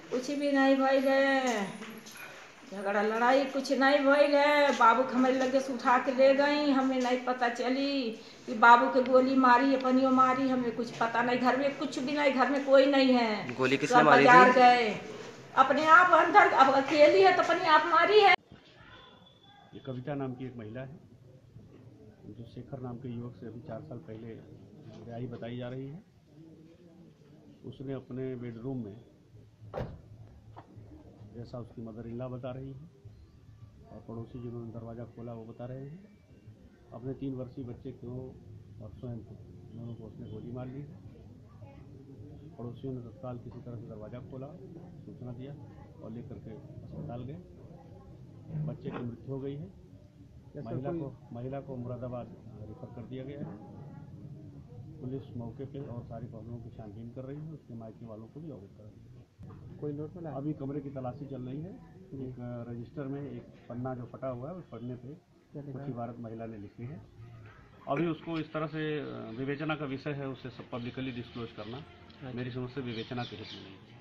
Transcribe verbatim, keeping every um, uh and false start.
कुछ भी नहीं भइल है, झगड़ा लड़ाई कुछ नहीं भइल है। बाबू के हमारे लगे से उठा के ले गई, हमें नहीं पता चली कि बाबू के गोली मारी अपनियों मारी, हमें कुछ पता नहीं। घर में कुछ भी नहीं, घर में कोई नहीं है। गोली किसने सब मारी बाजार थी? गए, अपने आप अंदर। अब अकेली है तो अपने आप मारी है। ये कविता नाम की एक महिला है जो शेखर नाम के युवक से अभी चार साल पहले रिहाई बताई जा रही है। उसने अपने बेडरूम में, जैसा उसकी मदर इन लॉ बता रही है और पड़ोसी जिन्होंने दरवाज़ा खोला वो बता रहे हैं, अपने तीन वर्षीय बच्चे को और स्वयं को, दोनों को उसने गोली मार ली है। पड़ोसियों ने तत्काल किसी तरह से दरवाज़ा खोला, सूचना दिया और लेकर के अस्पताल गए। बच्चे की मृत्यु हो गई है। महिला को महिला को मुरादाबाद रेफर कर दिया गया है। पुलिस मौके पे और सारे पहलुओं की छानबीन कर रही है, उसके मायके वालों को भी अवगत कर रही है। कोई नोट मिला? अभी कमरे की तलाशी चल रही है। एक रजिस्टर में एक पन्ना जो फटा हुआ है उस पन्ने पे कुछ इबारत महिला ने लिखी है। अभी उसको इस तरह से विवेचना का विषय है, उसे सब पब्लिकली डिस्क्लोज करना मेरी समझ से विवेचना के हित में नहीं है।